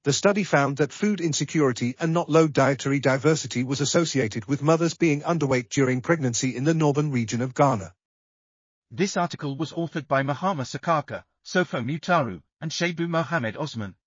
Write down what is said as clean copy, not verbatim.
the study found that food insecurity and not low dietary diversity was associated with mothers being underweight during pregnancy in the northern region of Ghana. This article was authored by Mahama Saaka, Sofo Mutaru, and Shaibu Mohammed Osman.